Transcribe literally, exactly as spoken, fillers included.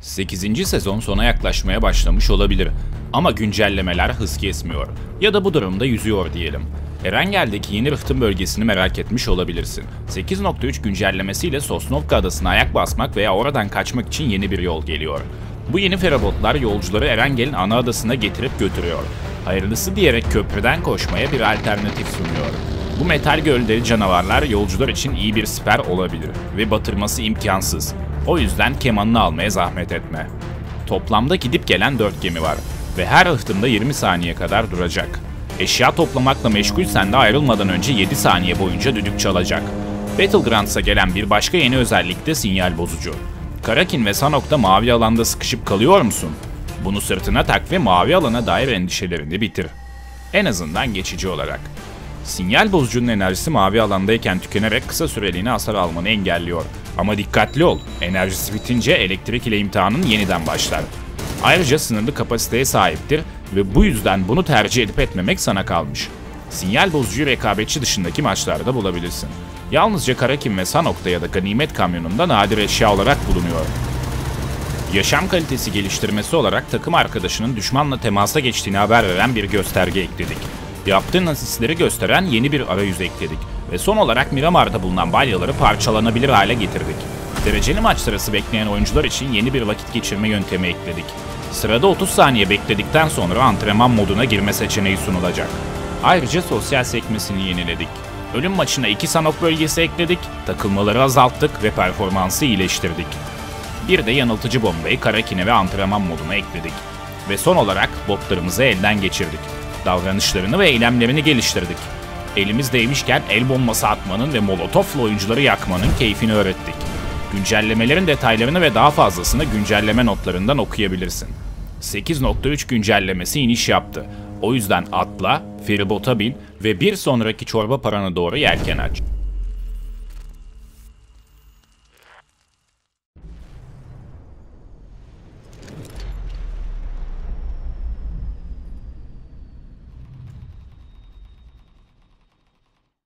sekizinci sezon sona yaklaşmaya başlamış olabilir ama güncellemeler hız kesmiyor ya da bu durumda yüzüyor diyelim. Erengel'deki yeni rıhtım bölgesini merak etmiş olabilirsin. sekiz nokta üç güncellemesiyle Sosnovka adasına ayak basmak veya oradan kaçmak için yeni bir yol geliyor. Bu yeni feribotlar yolcuları Erengel'in ana adasına getirip götürüyor. Hayırlısı diyerek köprüden koşmaya bir alternatif sunuyor. Bu metal gövdeli canavarlar yolcular için iyi bir siper olabilir ve batırması imkansız. O yüzden kemanını almaya zahmet etme. Toplamda gidip gelen dört gemi var ve her rıhtımda yirmi saniye kadar duracak. Eşya toplamakla meşgulsen de ayrılmadan önce yedi saniye boyunca düdük çalacak. Battlegrounds'a gelen bir başka yeni özellik de sinyal bozucu. Karakin ve Sanok'ta mavi alanda sıkışıp kalıyor musun? Bunu sırtına tak ve mavi alana dair endişelerini bitir. En azından geçici olarak. Sinyal bozucunun enerjisi mavi alandayken tükenerek kısa süreliğine hasar almanı engelliyor. Ama dikkatli ol, enerjisi bitince elektrik ile imtihanın yeniden başlar. Ayrıca sınırlı kapasiteye sahiptir ve bu yüzden bunu tercih edip etmemek sana kalmış. Sinyal bozucuyu rekabetçi dışındaki maçlarda bulabilirsin. Yalnızca Karakin ve Sanok'ta ya da Ganimet Kamyonu'nda nadir eşya olarak bulunuyor. Yaşam kalitesi geliştirmesi olarak takım arkadaşının düşmanla temasa geçtiğini haber veren bir gösterge ekledik. Yaptığın asistleri gösteren yeni bir arayüz ekledik ve son olarak Miramar'da bulunan balyaları parçalanabilir hale getirdik. Dereceli maç sırası bekleyen oyuncular için yeni bir vakit geçirme yöntemi ekledik. Sırada otuz saniye bekledikten sonra antrenman moduna girme seçeneği sunulacak. Ayrıca sosyal sekmesini yeniledik. Ölüm maçına iki Sanok bölgesi ekledik, takılmaları azalttık ve performansı iyileştirdik. Bir de yanıltıcı bombayı Karakin'e ve antrenman moduna ekledik. Ve son olarak botlarımızı elden geçirdik. Davranışlarını ve eylemlerini geliştirdik. Elimiz değmişken el bombası atmanın ve molotofla oyuncuları yakmanın keyfini öğrettik. Güncellemelerin detaylarını ve daha fazlasını güncelleme notlarından okuyabilirsin. sekiz nokta üç güncellemesi iniş yaptı. O yüzden atla, feribota bin ve bir sonraki çorba parana doğru yelken aç.